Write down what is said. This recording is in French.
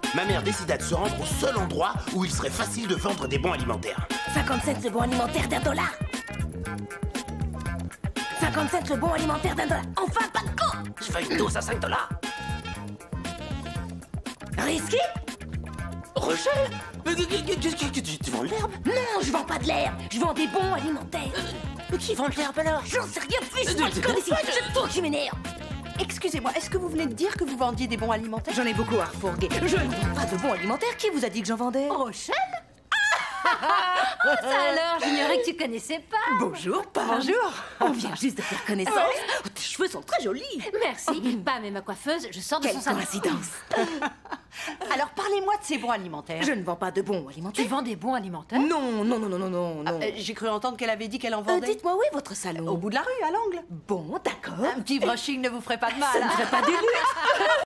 ma mère décida de se rendre au seul endroit où il serait facile de vendre des bons alimentaires. 50 cents le bon alimentaire d'$1. 50 cents le bon alimentaire d'$1. Enfin, pas de con! Je veux une dose à $5. Risqué? Rochelle? Tu vends de l'herbe? Non, je vends pas de l'herbe. Je vends des bons alimentaires. Qui vend de l'herbe alors? J'en sais rien, fiche-moi le con ici. C'est toi qui m'énerve. Excusez-moi, est-ce que vous venez de dire que vous vendiez des bons alimentaires? J'en ai beaucoup à refourguer. Je ne vends pas de bons alimentaires. Qui vous a dit que j'en vendais? Rochelle? Ça alors, j'ignorais que tu connaissais pas. Bonjour, Pam. Bonjour. On vient juste de faire connaissance. Oh, tes cheveux sont très jolis. Merci. Pam est ma coiffeuse, je sors de Quelle son salon. coïncidence. Alors parlez-moi de ces bons alimentaires. Je ne vends pas de bons Tu alimentaires. vends des bons alimentaires? Non, non, non, non, non, non, non. J'ai cru entendre qu'elle avait dit qu'elle en vendait. Dites-moi où est votre salon? Au bout de la rue, à l'angle. Bon, d'accord. Un petit brushing ne vous ferait pas de mal. Ça ne ferait pas du luxe.